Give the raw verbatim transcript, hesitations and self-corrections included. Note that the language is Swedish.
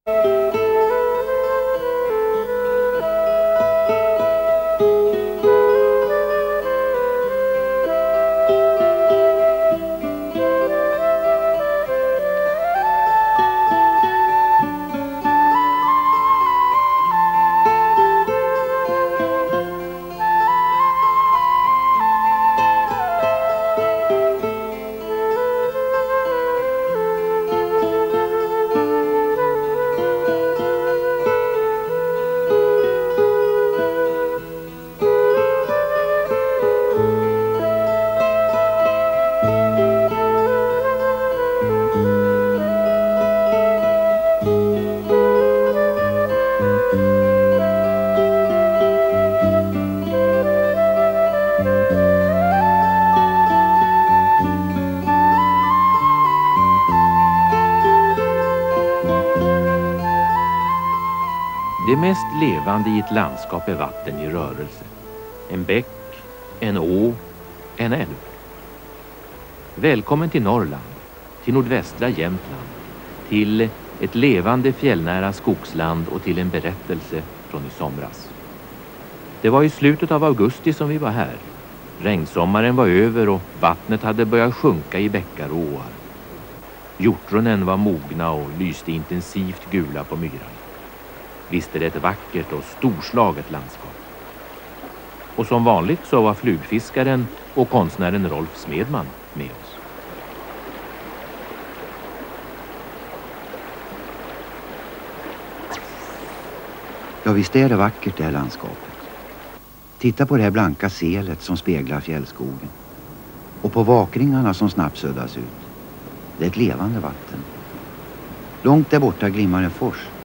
Det mest levande i ett landskap är vatten i rörelse. En bäck, en å, en älv. Välkommen till Norrland, till nordvästra Jämtland, till ett levande fjällnära skogsland och till en berättelse från i somras. Det var i slutet av augusti som vi var här. Regnsommaren var över och vattnet hade börjat sjunka i bäckar och åar. Hjortronen var mogna och lyste intensivt gula på myran. Visst är det ett vackert och storslaget landskap. Och som vanligt så var flugfiskaren och konstnären Rolf Smedman med oss. Ja, visst är det vackert det här landskapet. Titta på det här blanka selet som speglar fjällskogen. Och på vakringarna som snabbt suddas ut. Det är ett levande vatten. Långt där borta glimmar en fors.